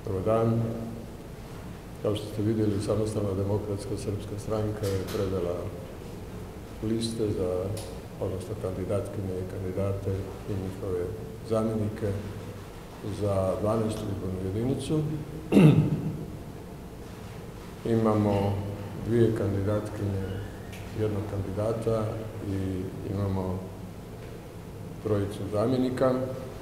Dobar dan. Kao što ste vidjeli, Samostalna demokratska srpska stranka je predala liste za, odnosno kandidatkinje i kandidate i njihove zamjenike za 12. izbornu jedinicu. Imamo 2 kandidatkinje, 1 kandidata i imamo 3 zamjenika.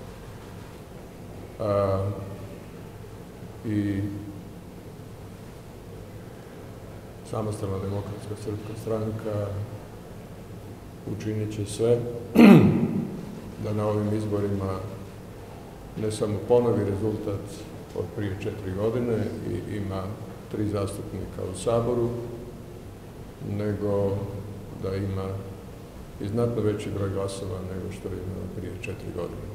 I Samostalna demokratska srpska stranka učinit će sve da na ovim izborima ne samo ponovi rezultat od prije 4 godine i ima 3 zastupnika u Saboru, nego da ima i znatno veći broj glasova nego što je imao prije 4 godine.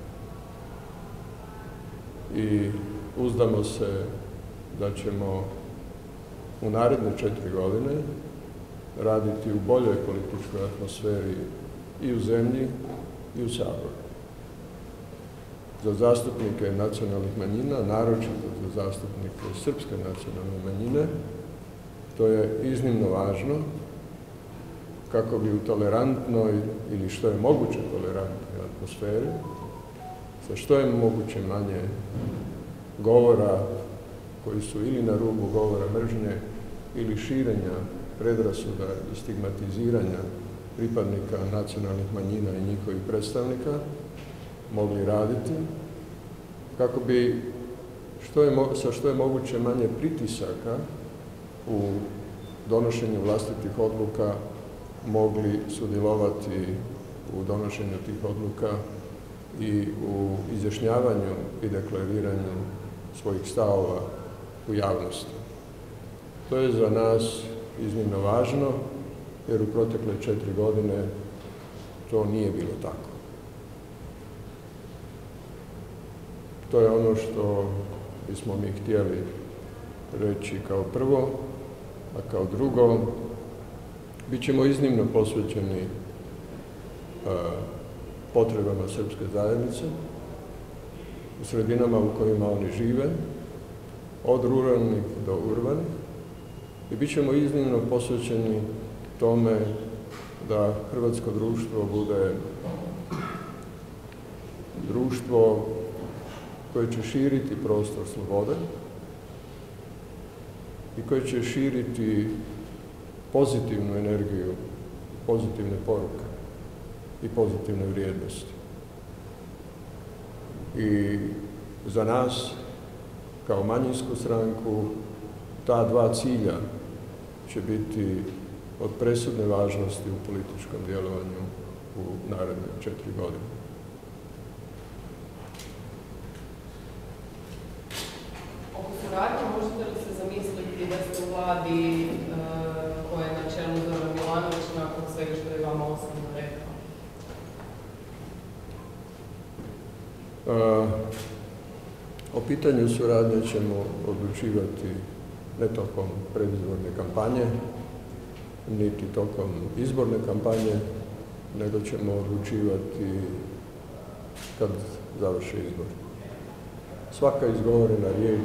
I uzdamo se da ćemo u naredne 4 godine raditi u boljoj političkoj atmosferi i u zemlji i u Saboru. Za zastupnike nacionalnih manjina, naročito za zastupnike srpske nacionalne manjine, to je iznimno važno kako bi u tolerantnoj ili što je moguće tolerantnoj atmosferi, sa što je moguće manje govora koji su ili na rubu govora mržnje ili širenja predrasuda i stigmatiziranja pripadnika nacionalnih manjina i njihovih predstavnika mogli raditi, kako bi sa što je moguće manje pritisaka u donošenju vlastitih odluka mogli sudjelovati u donošenju tih odluka i u izjašnjavanju i deklariranju svojih stavova u javnosti. To je za nas iznimno važno, jer u protekle 4 godine to nije bilo tako. To je ono što bismo mi htjeli reći kao prvo, a kao drugo, bit ćemo iznimno posvećeni potrebama srpske zajednice u sredinama u kojima oni žive, od ruralnih do urbanih, i bit ćemo iznimno posvećeni tome da hrvatsko društvo bude društvo koje će širiti prostor slobode i koje će širiti pozitivnu energiju, pozitivne poruke i pozitivne vrijednosti. I za nas, kao manjinsku stranku, ta 2 cilja će biti od presudne važnosti u političkom djelovanju u naredne 4 godine. Oko suradnje možete li se zamisliti da ste u vladi koja je na čelu Zoran Milanović nakon svega što je vama osobno rekao? O pitanju suradnje ćemo odlučivati ne tokom predizborne kampanje, niti tokom izborne kampanje, nego ćemo odlučivati kad završe izbor. Svaka izgovorena riječ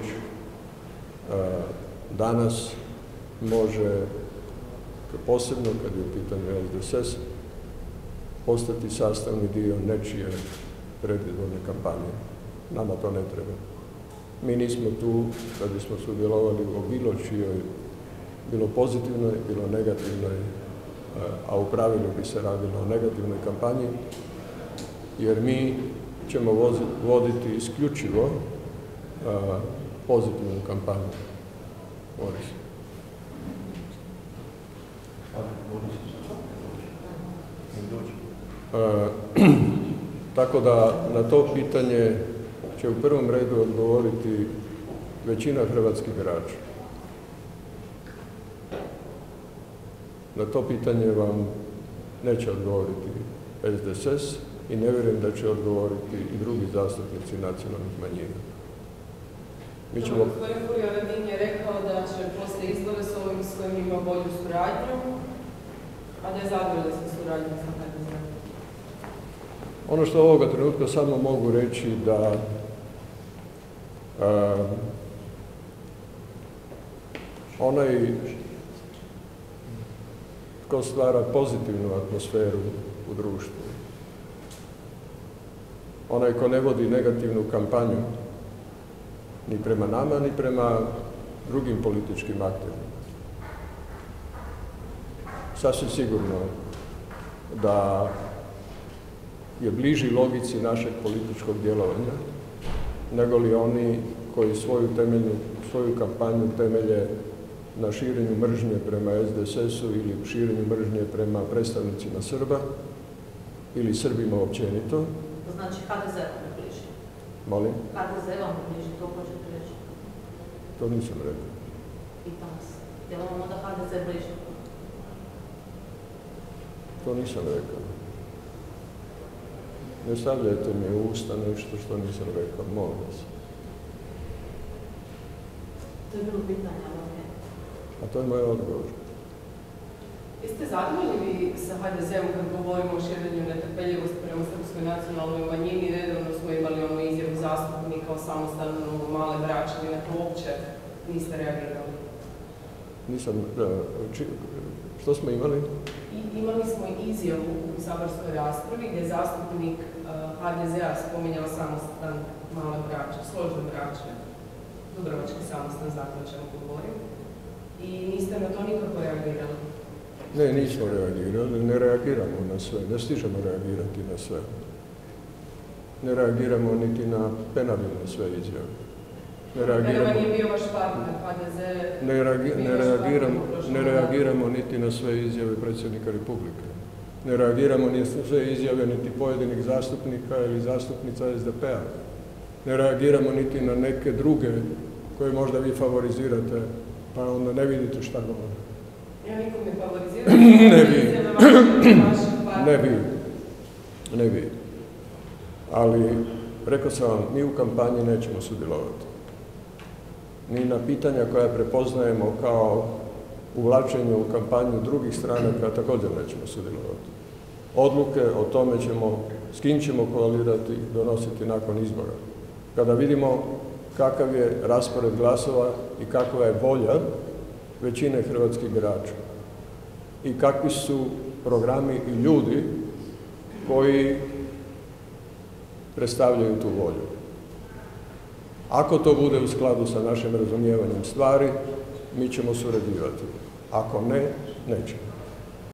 danas može, posebno kad je u pitanju SDSS, postati sastavni dio nečije predizborne kampanje. Nama to ne treba. Mi nismo tu da bismo sudjelovali u bilo čijoj, bilo pozitivnoj, bilo negativnoj, a u pravilu bi se radilo o negativnoj kampanji, jer mi ćemo voditi isključivo pozitivnu kampanju. Boris. Tako da na to pitanje će u prvom redu odgovoriti većina hrvatskih birača. Na to pitanje vam neće odgovoriti SDSS i ne vjerujem da će odgovoriti i drugi zastupnici nacionalnih manjina. Gospodin Furio je rekao da će poslije izbora s ovim s kojim ima bolju suradnju, a da je zadovoljan sa suradnjom sa HDZ-om. Ono što ovoga trenutka samo mogu reći da onaj tko stvara pozitivnu atmosferu u društvu, onaj ko ne vodi negativnu kampanju ni prema nama, ni prema drugim političkim akterima. Sasvim sigurno da je bliži logici našeg političkog djelovanja nego li oni koji svoju kampanju temelje na širenju mržnje prema SDSS-u ili širenju mržnje prema predstavnicima Srba ili Srbima općenito. To znači HDZ vam je bliži? Molim? HDZ vam je bliži, to hoćete reći? To nisam rekao. Pitam vas, je li vam onda HDZ bliži? To nisam rekao. Ne stavljajte mi u usta nešto što nisam rekao, molim vas. To je bilo pitanje, ali ok. A to je moj odgovor. Jeste zadovoljni sa HDZ-om kad govorimo o širenju netrpeljivosti prema srpskoj nacionalnoj manjini? Nedavno smo imali onu izjavu zastupnika o samostalnom male bračani, na to uopće niste reagirali. Nisam, što smo imali? Imali smo izjavu u saborskoj raspravi gdje je zastupnik HDZ-a spominjao samostan male brače, složne brače, Dubrovački samostan, znate o čemu govorim. I niste na to nikako reagirali? Ne, nismo reagirali, ne reagiramo na sve, ne stižemo reagirati na sve. Ne reagiramo niti na penabilne sve izjave. Penava nije bio vaš partner, HDZ... Ne reagiramo niti na sve izjave predsjednika Republike. Ne reagiramo ni na sve izjave niti pojedinih zastupnika ili zastupnica SDP-a. Ne reagiramo niti na neke druge koje možda vi favorizirate, pa onda ne vidite šta govore. Ja nikom ne favoriziram. Ne bi. Ali, rekao sam vam, mi u kampanji nećemo sudjelovati. Ni na pitanja koja prepoznajemo kao uvlačenje u kampanju drugih stranaka također nećemo sudjelovati. Odluke o tome s kim ćemo koalirati, donositi nakon izbora. Kada vidimo kakav je raspored glasova i kakva je volja većine hrvatskih birača i kakvi su programi i ljudi koji predstavljaju tu volju. Ako to bude u skladu sa našim razumijevanjem stvari, mi ćemo surađivati. Ako ne, nećemo.